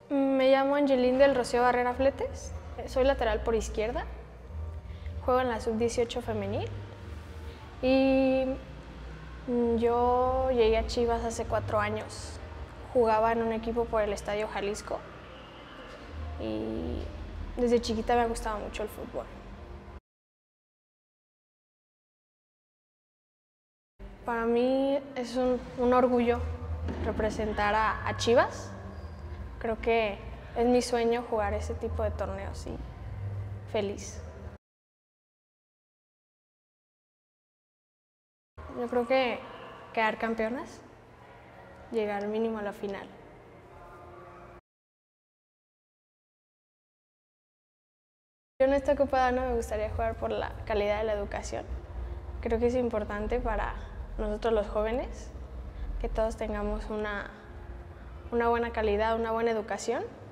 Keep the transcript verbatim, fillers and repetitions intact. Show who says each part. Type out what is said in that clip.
Speaker 1: Me llamo Angelín del Rocío Barrera Fletes, soy lateral por izquierda, juego en la sub dieciocho femenil y yo llegué a Chivas hace cuatro años. Jugaba en un equipo por el Estadio Jalisco y desde chiquita me ha gustado mucho el fútbol. Para mí es un, un orgullo representar a, a Chivas. Creo que es mi sueño jugar ese tipo de torneos y feliz. Yo creo que quedar campeonas, llegar mínimo a la final. Yo en esta Copa Dana me gustaría jugar por la calidad de la educación. Creo que es importante para nosotros los jóvenes que todos tengamos una, una buena calidad, una buena educación